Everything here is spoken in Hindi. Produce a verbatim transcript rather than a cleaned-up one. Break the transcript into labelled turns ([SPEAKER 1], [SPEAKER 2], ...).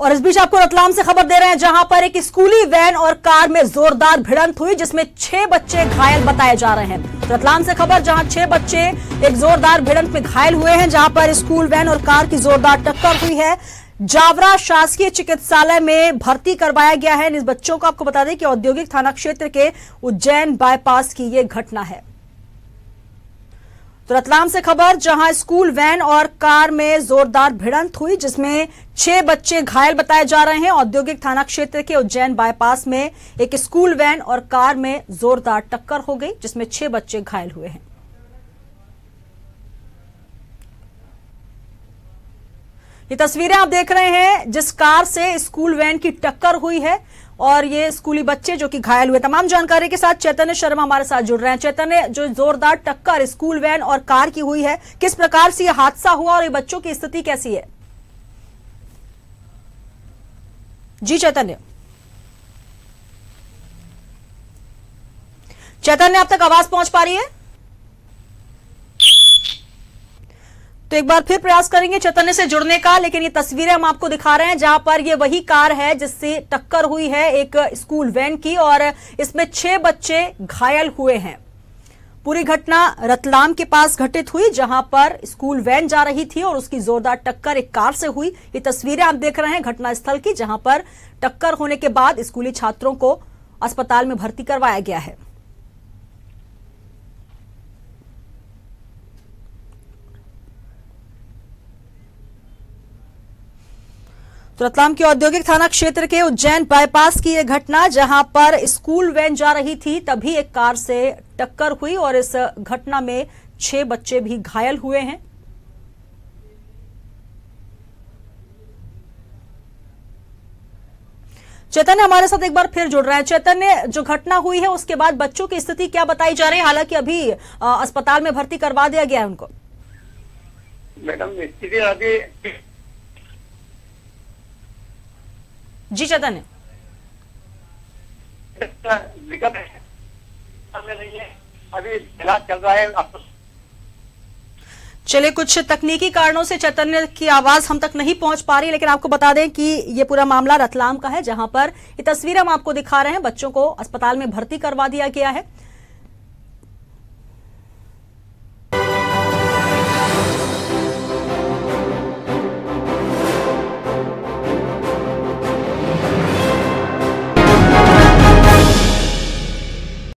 [SPEAKER 1] और इस बीच आपको रतलाम से खबर दे रहे हैं, जहां पर एक स्कूली वैन और कार में जोरदार भिड़ंत हुई, जिसमें छह बच्चे घायल बताए जा रहे हैं। रतलाम से खबर, जहां छह बच्चे एक जोरदार भिड़ंत में घायल हुए हैं, जहां पर स्कूल वैन और कार की जोरदार टक्कर हुई है। जावरा शासकीय चिकित्सालय में भर्ती करवाया गया है। इन बच्चों को आपको बता दें कि औद्योगिक थाना क्षेत्र के उज्जैन बाईपास की यह घटना है। तो रतलाम से खबर, जहां स्कूल वैन और कार में जोरदार भिड़ंत हुई, जिसमें छह बच्चे घायल बताए जा रहे हैं। औद्योगिक थाना क्षेत्र के उज्जैन बाईपास में एक स्कूल वैन और कार में जोरदार टक्कर हो गई, जिसमें छह बच्चे घायल हुए हैं। ये तस्वीरें आप देख रहे हैं, जिस कार से स्कूल वैन की टक्कर हुई है और ये स्कूली बच्चे जो कि घायल हुए। तमाम जानकारी के साथ चैतन्य शर्मा हमारे साथ जुड़ रहे हैं। चैतन्य, जो जोरदार टक्कर स्कूल वैन और कार की हुई है, किस प्रकार से यह हादसा हुआ और ये बच्चों की स्थिति कैसी है? जी चैतन्य। चैतन्य, आप तक आवाज पहुंच पा रही है? तो एक बार फिर प्रयास करेंगे चैतन्य से जुड़ने का, लेकिन ये तस्वीरें हम आपको दिखा रहे हैं जहां पर ये वही कार है जिससे टक्कर हुई है एक स्कूल वैन की, और इसमें छह बच्चे घायल हुए हैं। पूरी घटना रतलाम के पास घटित हुई, जहां पर स्कूल वैन जा रही थी और उसकी जोरदार टक्कर एक कार से हुई। ये तस्वीरें आप देख रहे हैं घटनास्थल की, जहां पर टक्कर होने के बाद स्कूली छात्रों को अस्पताल में भर्ती करवाया गया है। तो रतलाम के औद्योगिक थाना क्षेत्र के उज्जैन बाईपास की यह घटना, जहां पर स्कूल वैन जा रही थी, तभी एक कार से टक्कर हुई और इस घटना में छह बच्चे भी घायल हुए हैं। चैतन्य हमारे साथ एक बार फिर जुड़ रहे हैं। चैतन्य, जो घटना हुई है उसके बाद बच्चों की स्थिति क्या बताई जा रही है? हालांकि अभी अस्पताल में भर्ती करवा दिया गया है उनको।
[SPEAKER 2] मैडम, स्थिति अभी
[SPEAKER 1] जी चैतन्य।
[SPEAKER 2] दिक्कत है, अभी इलाज चल रहा है।
[SPEAKER 1] चलिए, कुछ तकनीकी कारणों से चैतन्य की आवाज हम तक नहीं पहुंच पा रही, लेकिन आपको बता दें कि ये पूरा मामला रतलाम का है, जहां पर ये तस्वीरें हम आपको दिखा रहे हैं। बच्चों को अस्पताल में भर्ती करवा दिया गया है।